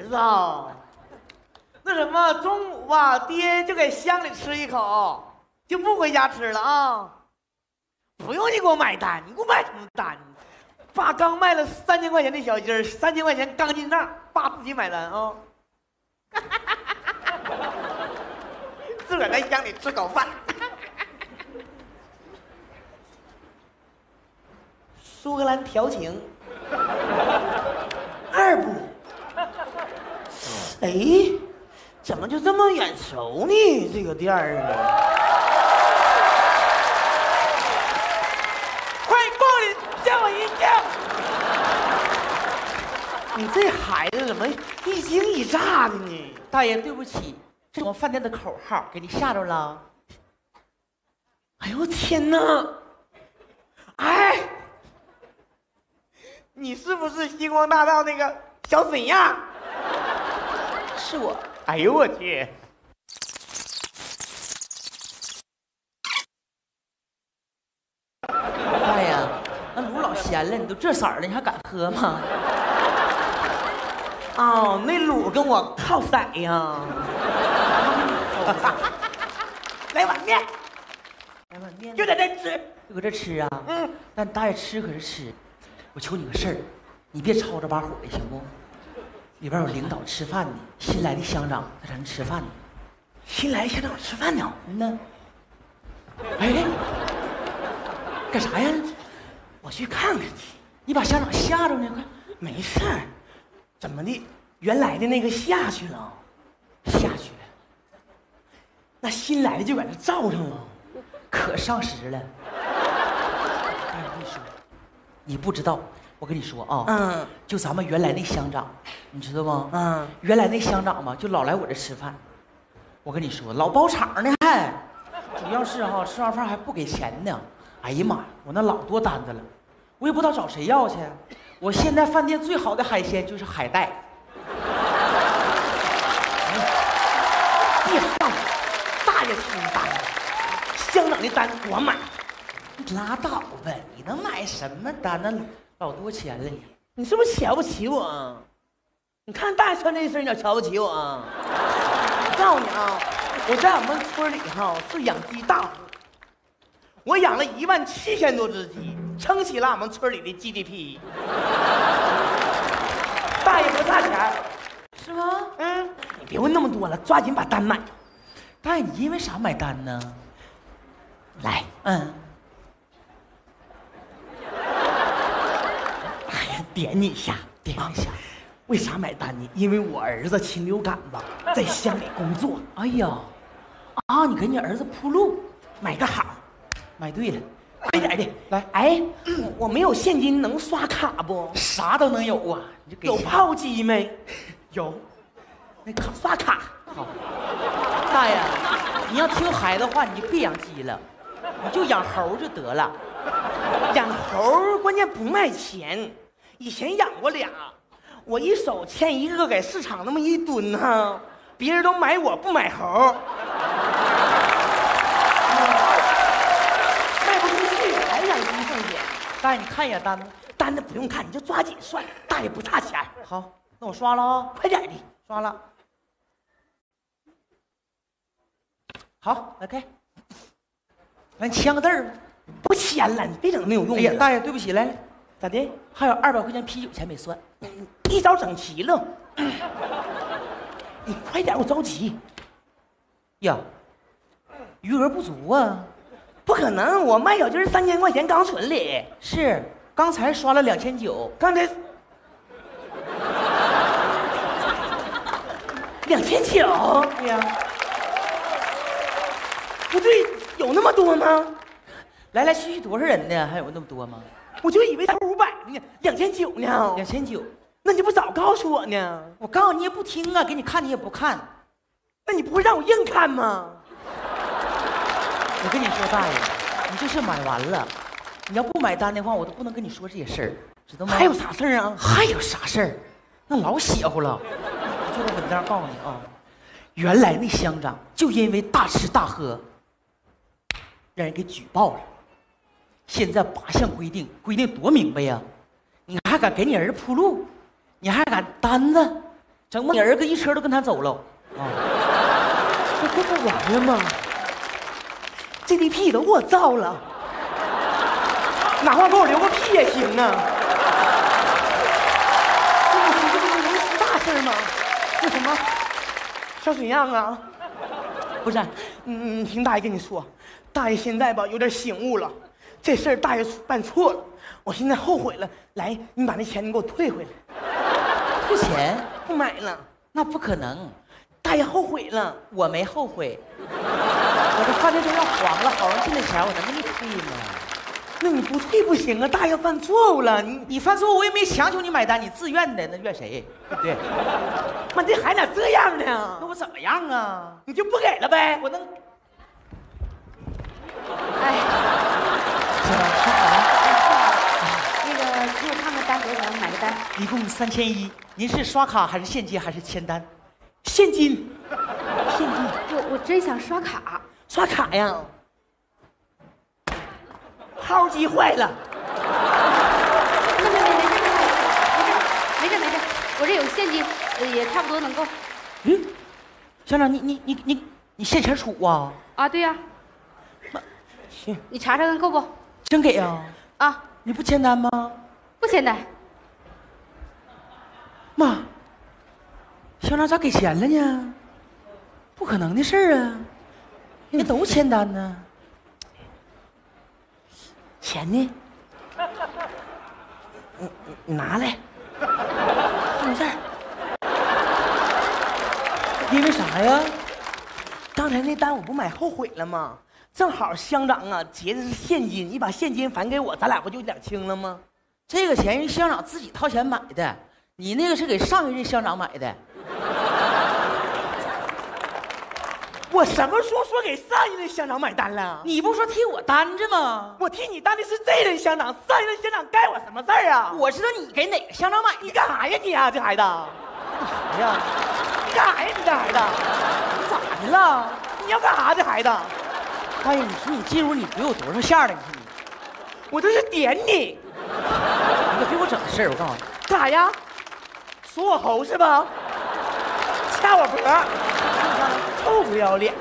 儿子啊，那什么，中午吧，爹就给乡里吃一口，就不回家吃了啊。不用你给我买单，你给我买什么单？爸刚卖了3000块钱的小鸡儿，3000块钱刚进账，爸自己买单啊。自个儿在乡里吃口饭。苏格兰调情2部。哎，怎么就这么眼熟呢？这个店儿呢？欢迎光临，叫我一叫。你这孩子怎么一惊一乍的呢？ 大爷，对不起，这是我们饭店的口号，给你吓着了。 哎呦天哪！哎，你是不是星光大道那个小沈阳？ 是我。 哎呦我去！ 大爷，那卤老咸了，你都这色儿了，你还敢喝吗？ 哦，那卤跟我靠色呀。来碗面， 来碗面， 就在这吃， 就搁这吃啊？ 嗯。 但大爷吃可是吃，我求你个事儿，你别吵着把火的行不？里边有领导吃饭呢，新来的乡长在咱吃饭呢。 新来乡长吃饭呢？ 嗯呢。哎，干啥呀？ 我去看看去。 你把乡长吓着呢？快， 没事儿。怎么的？原来的那个下去了， 下去了。 那新来的就在这罩上了， 可上时了。哎，我跟你说，你不知道，我跟你说啊，就咱们原来那乡长，你知道吗？原来那乡长嘛，就老来我这吃饭。我跟你说，老包场呢，还主要是哈，吃完饭还不给钱呢。哎呀妈呀，我那老多单子了，我也不知道找谁要去。我现在饭店最好的海鲜就是海带。 别放了，大爷出单，乡长的单我买。 你拉倒吧，你能买什么单？那老多钱了你。 你是不是瞧不起我？你看大爷穿这身，你要瞧不起我？我告诉你啊，我在我们村里哈是养鸡大户，我养了17000多只鸡，撑起了我们村里的 GDP。大爷不差钱， 是吗？ 你别问那么多了，抓紧把单买。 大爷，你因为啥买单呢？ 来，哎呀，点你一下， 点一下。 为啥买单呢？因为我儿子禽流感吧，在乡里工作。 哎呀，啊，你给你儿子铺路， 买个好， 买对了， 快点的来。 哎，我没有现金，能刷卡不？ 啥都能有啊，你就给有炮机没？ 有， 那卡刷卡。 好，大爷，你要听孩子话，你就别养鸡了，你就养猴就得了。 养猴关键不卖钱，以前养过俩。我一手牵一个，给市场那么一蹲哈，别人都买我不买猴，卖不出去还养鸡挣钱。 大爷，你看一眼单子， 单子不用看，你就抓紧算，大爷不差钱。 好，那我刷了啊， 快点的， 刷了。好，来开，来签个字儿吧。 不签了，你别整没有用的。 哎呀，大爷，对不起，来， 咋的？ 还有200块钱啤酒钱没算。 一早整齐了，你快点，我着急。 呀，余额不足啊！ 不可能，我卖小鸡3000块钱刚存里。 是，刚才刷了2900， 刚才2900。 对呀， 不对，有那么多吗？ 来来去去多少人呢？还有那么多吗？ 我就以为他500呢，2900呢。 2900， 那你不早告诉我呢？ 我告诉你也不听啊，给你看你也不看。 那你不会让我硬看吗？ 我跟你说，大爷，你就是买完了，你要不买单的话，我都不能跟你说这些事儿，知道吗？ 还有啥事儿啊？ 还有啥事儿？那老邪乎了。我坐着稳当告诉你啊，原来那乡长就因为大吃大喝，让人给举报了。现在8项规定多明白呀！你还敢给你儿子铺路？你还敢单子？ 整不你儿子一车都跟他走了。啊， 这不完了吗 ？GDP 都给我造了，哪怕给我留个屁也行啊！这不是能出大事吗？那什么，小沈阳啊，不是，你听大爷跟你说，大爷现在吧有点醒悟了，这事儿大爷办错了，我现在后悔了。来，你把那钱你给我退回来。 退钱？ 不买了， 那不可能。 大爷后悔了。 我没后悔，我这饭店都要黄了，好容易进的钱，我能给你退吗？ 那你不退不行啊！大爷犯错误了， 你犯错误，我也没强求你买单，你自愿的，那怨谁？对不对？ 妈，这还咋这样呢？ 那我怎么样啊？ 你就不给了呗？ 我能。 哎， 行吧，说好了。 那个给我看看单多少钱，买个单。 一共3100，您是刷卡还是现金还是签单？ 现金。现金。 我真想刷卡。 刷卡呀？号机坏了。 没事，我这有现金，也差不多能够。 嗯，乡长，你现钱出啊？ 啊，对呀。 行， 你查查看够不？ 真给啊？ 啊， 你不签单吗？ 不签单。 妈，乡长咋给钱了呢？不可能的事儿啊！人家都签单呢。 钱呢？你拿来。放这儿。 因为啥呀？ 刚才那单我不买后悔了吗？正好乡长啊结的是现金，你把现金返给我，咱俩不就两清了吗？ 这个钱是乡长自己掏钱买的，你那个是给上一任乡长买的。 我什么时候说给上一任乡长买单了？ 你不说替我担着吗？ 我替你担的是这任乡长，上一任乡长该我什么事儿啊？ 我知道你给哪个乡长买的。 你干啥呀你啊，这孩子？ 啥呀？ 你干啥呀你这孩子？ 你咋的了？ 你要干啥这孩子？ 大爷，你说你进屋你给我多少下了？你说你， 我这是点你。 你可别给我整事儿！我告诉你， 干啥呀？锁我喉是吧？掐我脖？臭不要脸！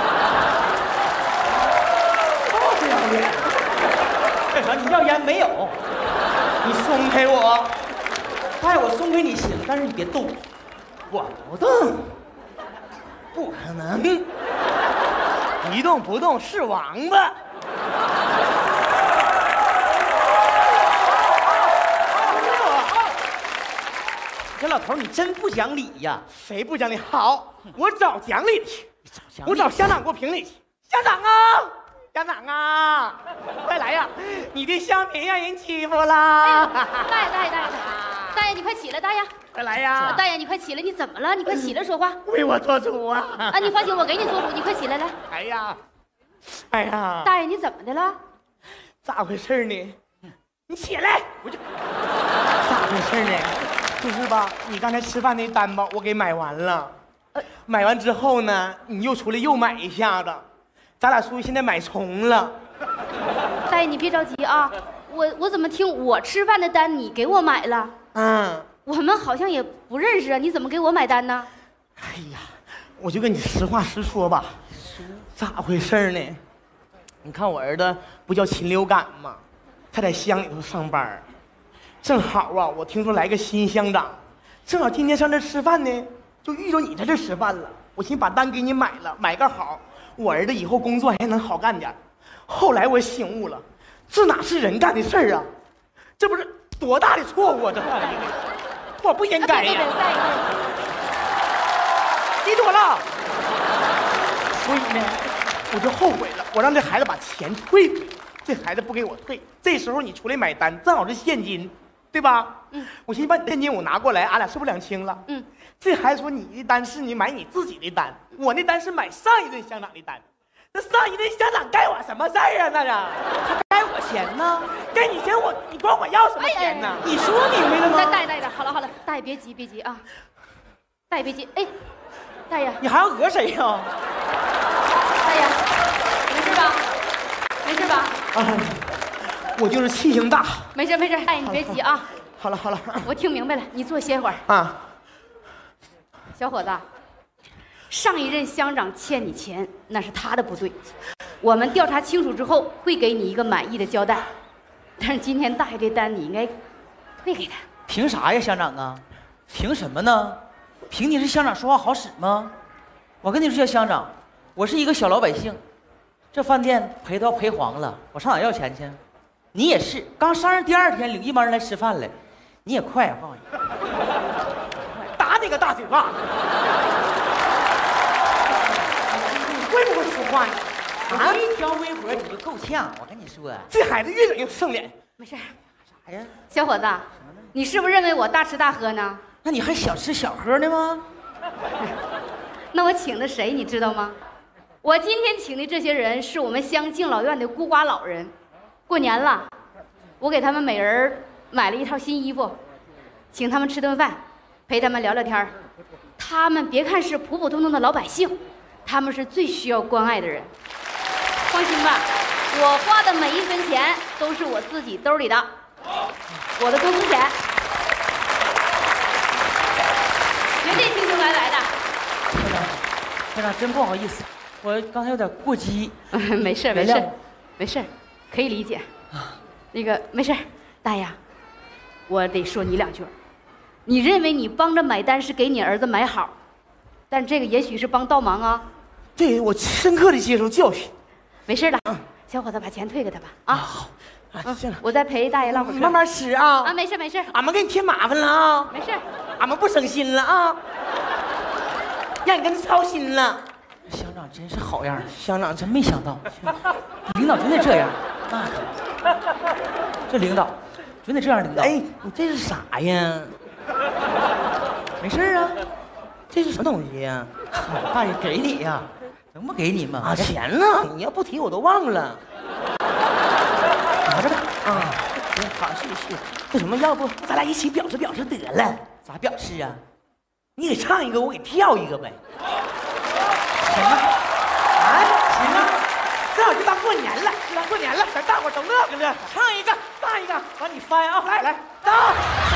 臭不要脸！ 干啥？你要烟没有？ 你松开我！ 大爷，我松开你行，但是你别动。 我不动，不可能！一动不动是王八！ 这老头你真不讲理呀！ 谁不讲理？好，我找讲理去。 讲理我找乡长给我评理去。乡长啊，乡长啊，快来呀！你的乡民让人欺负啦！ 大爷，你快起来，大爷！ 快来呀！ 大爷，你快起来！你怎么了？你快起来说话。 为我做主啊！ 啊，你放心，我给你做主。你快起来，来。 哎呀，哎呀！ 大爷，你怎么的了？ 咋回事呢？你起来！我就咋回事呢？就是吧，你刚才吃饭那单吧，我给买完了。买完之后呢，你又出来又买一下子，咱俩属于现在买重了。 大爷，你别着急啊，我怎么听我吃饭的单你给我买了？ 嗯， 我们好像也不认识啊，你怎么给我买单呢？ 哎呀，我就跟你实话实说吧，咋回事呢？你看我儿子不叫禽流感吗？他在乡里头上班，正好啊，我听说来个新乡长，正好今天上这吃饭呢，就遇着你在这吃饭了。我寻思把单给你买了，买个好，我儿子以后工作还能好干点。后来我醒悟了，这哪是人干的事儿啊？这不是多大的错误啊！这犯的，我不应该呀。记住我了。所以呢，我就后悔了，我让这孩子把钱退回来。这孩子不给我退，这时候你出来买单，正好是现金，对吧？ 嗯， 我寻思把你现金我拿过来，俺俩是不是两清了？ 嗯， 这孩子说你的单是你买你自己的单，我那单是买上一任乡长的单，那上一任乡长该我什么事儿啊？那是他该我钱呢？ 该你钱你管我要什么钱呢？你说明白了吗？ 大爷，好了，大爷别急啊，大爷别急，哎，大爷， 你还要讹谁呀？ 大爷，没事吧？没事吧？ 啊，我就是气性大。 没事，大爷你别急啊。 好了， 我听明白了，你坐歇会儿。 啊， 小伙子，上一任乡长欠你钱，那是他的不对。我们调查清楚之后，会给你一个满意的交代。但是今天大爷这单你应该退给他。 凭啥呀，乡长啊？凭什么呢？凭你是乡长说话好使吗？我跟你说，乡长，我是一个小老百姓，这饭店赔都要赔黄了，我上哪要钱去？你也是，刚上任第2天领一帮人来吃饭来，你也快，我告诉你， 打你个大嘴巴！你会不会说话呀？ 啊，一条微博你就够呛，我跟你说， 这孩子越整越生脸。 没事。 啥呀？ 小伙子，你是不是认为我大吃大喝呢？ 那你还小吃小喝呢吗？ 那我请的谁你知道吗？我今天请的这些人是我们乡敬老院的孤寡老人。过年了，我给他们每人买了一套新衣服，请他们吃顿饭，陪他们聊聊天。他们别看是普普通通的老百姓，他们是最需要关爱的人。放心吧，我花的每一分钱都是我自己兜里的，我的工资钱，绝对清清白白的。 乡长，真不好意思，我刚才有点过激。 没事没事没事，可以理解。那个没事，大爷，我得说你2句。你认为你帮着买单是给你儿子买好，但这个也许是帮倒忙啊。 对，我深刻的接受教训。 没事的，小伙子把钱退给他吧。啊， 好，行了， 我再陪大爷唠会儿嗑。 慢慢吃啊。 啊，没事没事， 俺们给你添麻烦了啊。 没事。 俺们不省心了啊，让你跟着操心了。 乡长真是好样的， 乡长真没想到，领导真得这样，那可，这领导真得这样领导。 哎，你这是啥呀？ 没事啊， 这是什么东西呀？ 大爷给你呀，能不给你吗？ 啊，钱呢？你要不提我都忘了。 拿着吧。 啊，行，好，谢谢。那什么，要不咱俩一起表示表示得了？ 咋表示啊？ 你给唱一个，我给跳一个呗。 行啊， 啊，行啊，正好就当过年了，就当过年了，咱大伙都乐呵乐呵。唱一个，唱一个，完你翻啊，来来，到。